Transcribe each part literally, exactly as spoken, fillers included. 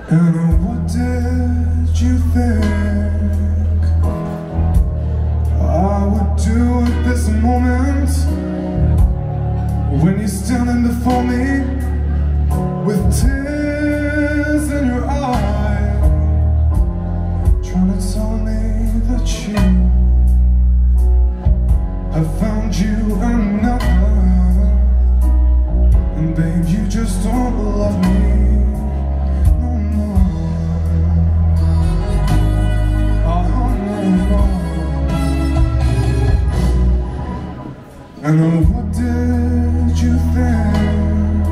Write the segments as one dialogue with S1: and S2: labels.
S1: And what did you think I would do at this moment, when you're standing before me with tears in your eyes, trying to tell me that you have found you another, and babe, you just don't love me. And what did you think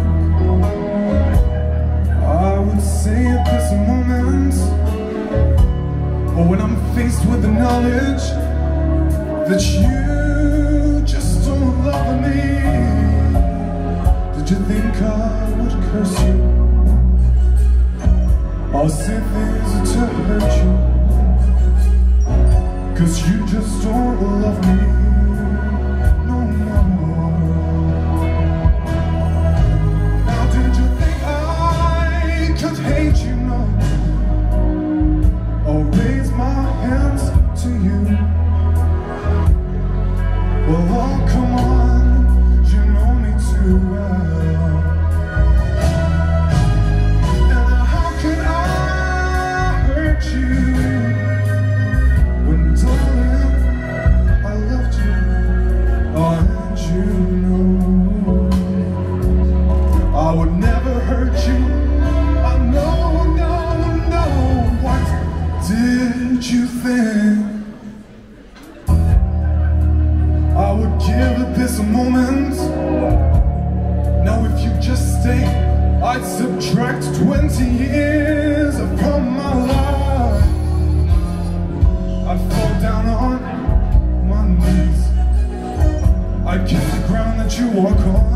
S1: I would say at this moment, or when I'm faced with the knowledge that you just don't love me? Did you think I would curse you or say things to hurt you, 'cause you just don't love me? Well, oh, come on, you know me too well. And how can I hurt you when, darling, I loved you? Oh, and you know I would never hurt you. I know, no, no. What did you think I would give at this moment? Now if you just stay, I'd subtract twenty years from my life. I'd fall down on my knees, I'd kiss the ground that you walk on.